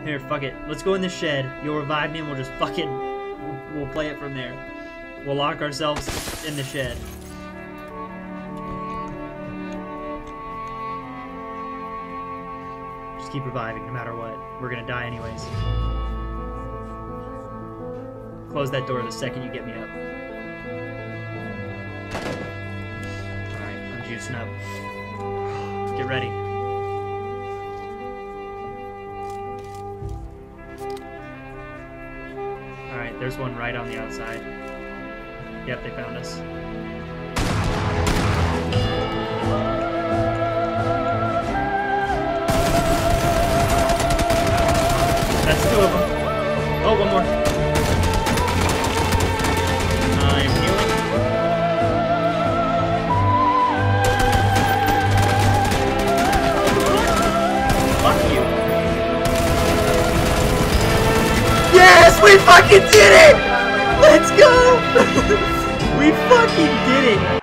Here, fuck it. Let's go in the shed. You'll revive me and we'll just fucking... We'll play it from there. We'll lock ourselves in the shed. Just keep reviving no matter what. We're gonna die anyways. Close that door the second you get me up. Alright, I'm juicing up. Get ready. Alright, there's one right on the outside. Yep, they found us. That's 2 of them. Oh, one more. I'm healing. Fuck you. Yes, we fucking did it! Let's go! We fucking did it!